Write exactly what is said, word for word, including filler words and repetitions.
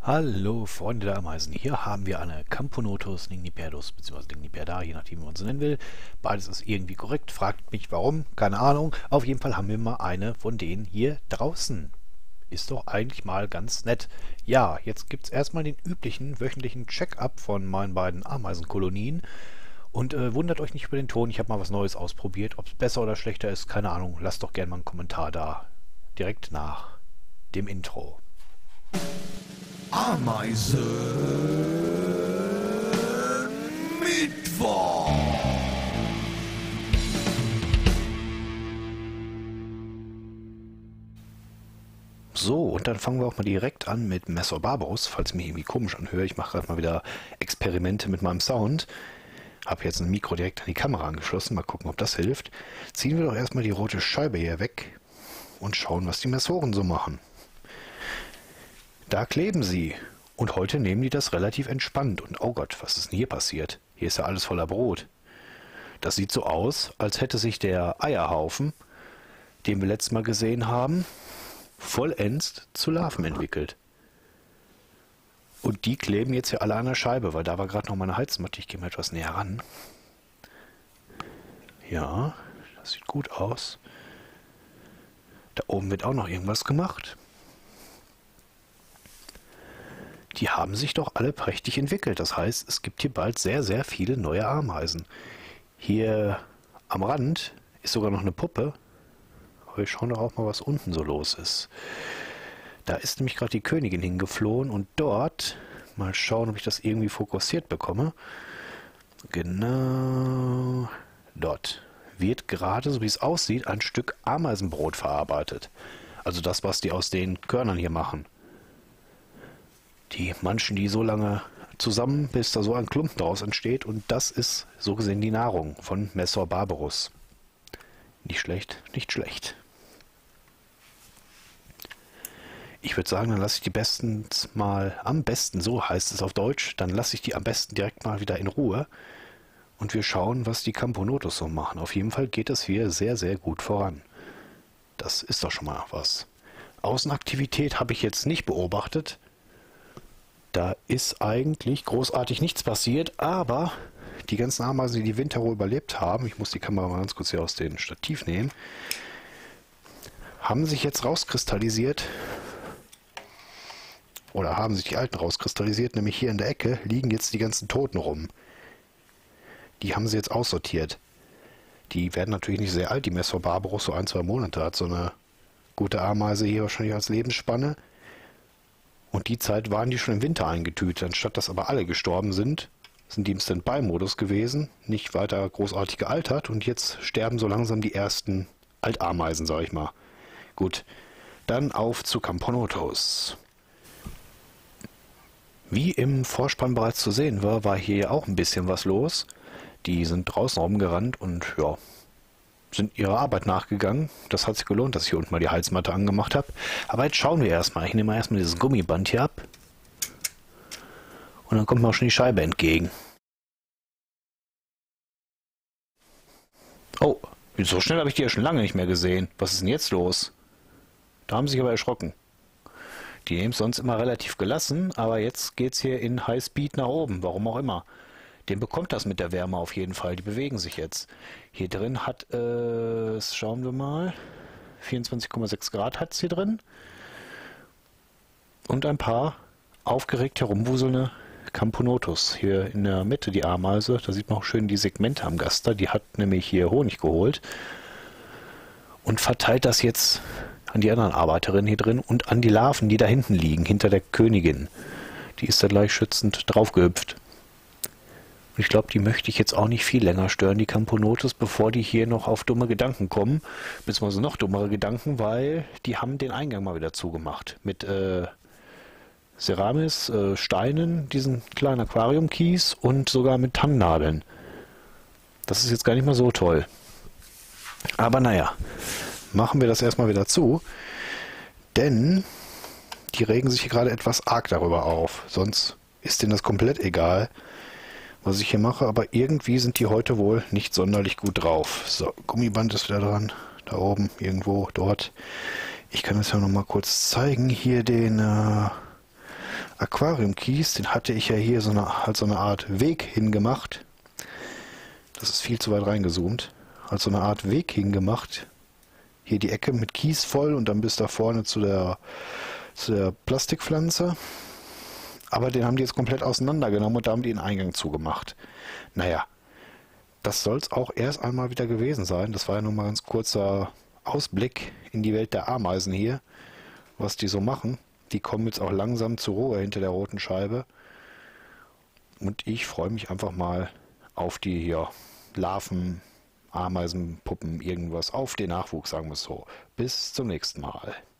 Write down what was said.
Hallo Freunde der Ameisen, hier haben wir eine Camponotus ligniperdus bzw. ligniperda, je nachdem wie man sie nennen will. Beides ist irgendwie korrekt, fragt mich warum, keine Ahnung. Auf jeden Fall haben wir mal eine von denen hier draußen. Ist doch eigentlich mal ganz nett. Ja, jetzt gibt es erstmal den üblichen wöchentlichen Check-up von meinen beiden Ameisenkolonien. Und äh, wundert euch nicht über den Ton, ich habe mal was Neues ausprobiert. Ob es besser oder schlechter ist, keine Ahnung. Lasst doch gerne mal einen Kommentar da. Direkt nach dem Intro. Ameisen Mittwoch. So, und dann fangen wir auch mal direkt an mit Mesobarbarus, falls ich mich irgendwie komisch anhöre. Ich mache gerade mal wieder Experimente mit meinem Sound. Habe jetzt ein Mikro direkt an die Kamera angeschlossen. Mal gucken, ob das hilft. Ziehen wir doch erstmal die rote Scheibe hier weg und schauen, was die Mesoren so machen. Da kleben sie. Und heute nehmen die das relativ entspannt. Und oh Gott, was ist denn hier passiert? Hier ist ja alles voller Brot. Das sieht so aus, als hätte sich der Eierhaufen, den wir letztes Mal gesehen haben, vollends zu Larven entwickelt. Und die kleben jetzt hier alle an der Scheibe, weil da war gerade noch meine Heizmatte. Ich gehe mal etwas näher ran. Ja, das sieht gut aus. Da oben wird auch noch irgendwas gemacht. Die haben sich doch alle prächtig entwickelt. Das heißt, es gibt hier bald sehr, sehr viele neue Ameisen. Hier am Rand ist sogar noch eine Puppe. Aber wir schauen doch auch mal, was unten so los ist. Da ist nämlich gerade die Königin hingeflohen und dort, mal schauen, ob ich das irgendwie fokussiert bekomme. Genau dort wird gerade, so wie es aussieht, ein Stück Ameisenbrot verarbeitet. Also das, was die aus den Körnern hier machen. Die manchen die so lange zusammen, bis da so ein Klumpen daraus entsteht. Und das ist so gesehen die Nahrung von Mesobarbarus. Nicht schlecht, nicht schlecht. Ich würde sagen, dann lasse ich die bestens mal, am besten, so heißt es auf Deutsch, dann lasse ich die am besten direkt mal wieder in Ruhe. Und wir schauen, was die Camponotus so machen. Auf jeden Fall geht es hier sehr, sehr gut voran. Das ist doch schon mal was. Außenaktivität habe ich jetzt nicht beobachtet. Da ist eigentlich großartig nichts passiert, aber die ganzen Ameisen, die die Winterruhe überlebt haben, ich muss die Kamera mal ganz kurz hier aus dem Stativ nehmen, haben sich jetzt rauskristallisiert, oder haben sich die alten rauskristallisiert, nämlich hier in der Ecke liegen jetzt die ganzen Toten rum. Die haben sie jetzt aussortiert. Die werden natürlich nicht sehr alt, die Mesobarbarus so ein, zwei Monate hat so eine gute Ameise hier wahrscheinlich als Lebensspanne. Und die Zeit waren die schon im Winter eingetütet. Anstatt dass aber alle gestorben sind, sind die im Standby-Modus gewesen, nicht weiter großartig gealtert und jetzt sterben so langsam die ersten Altameisen, sag ich mal. Gut, dann auf zu Camponotus. Wie im Vorspann bereits zu sehen war, war hier auch ein bisschen was los. Die sind draußen rumgerannt und ja, sind ihrer Arbeit nachgegangen. Das hat sich gelohnt, dass ich hier unten mal die Heizmatte angemacht habe. Aber jetzt schauen wir erstmal. Ich nehme erstmal dieses Gummiband hier ab. Und dann kommt mir auch schon die Scheibe entgegen. Oh, so schnell habe ich die ja schon lange nicht mehr gesehen. Was ist denn jetzt los? Da haben sie sich aber erschrocken. Die nehmen es sonst immer relativ gelassen, aber jetzt geht es hier in Highspeed nach oben. Warum auch immer. Den bekommt das mit der Wärme auf jeden Fall. Die bewegen sich jetzt. Hier drin hat es, schauen wir mal, vierundzwanzig Komma sechs Grad hat es hier drin. Und ein paar aufgeregt herumwuselnde Camponotus. Hier in der Mitte die Ameise, da sieht man auch schön die Segmente am Gaster. Die hat nämlich hier Honig geholt. Und verteilt das jetzt an die anderen Arbeiterinnen hier drin und an die Larven, die da hinten liegen, hinter der Königin. Die ist da gleich schützend draufgehüpft. Ich glaube, die möchte ich jetzt auch nicht viel länger stören, die Camponotus, bevor die hier noch auf dumme Gedanken kommen. Beziehungsweise noch dummere Gedanken, weil die haben den Eingang mal wieder zugemacht. Mit äh, Ceramis, äh, Steinen, diesen kleinen Aquariumkies und sogar mit Tannennadeln. Das ist jetzt gar nicht mal so toll. Aber naja, machen wir das erstmal wieder zu. Denn die regen sich hier gerade etwas arg darüber auf. Sonst ist denen das komplett egal, was ich hier mache, aber irgendwie sind die heute wohl nicht sonderlich gut drauf. So, Gummiband ist wieder dran, da oben, irgendwo, dort. Ich kann es ja noch mal kurz zeigen, hier den äh, Aquariumkies, den hatte ich ja hier so eine, halt so eine Art Weg hingemacht. Das ist viel zu weit reingezoomt. Als so eine Art Weg hingemacht. Hier die Ecke mit Kies voll und dann bis da vorne zu der, zu der Plastikpflanze. Aber den haben die jetzt komplett auseinandergenommen und da haben die den Eingang zugemacht. Naja, das soll es auch erst einmal wieder gewesen sein. Das war ja nur mal ein ganz kurzer Ausblick in die Welt der Ameisen hier, was die so machen. Die kommen jetzt auch langsam zur Ruhe hinter der roten Scheibe. Und ich freue mich einfach mal auf die hier Larven, Ameisenpuppen, irgendwas, auf den Nachwuchs, sagen wir es so. Bis zum nächsten Mal.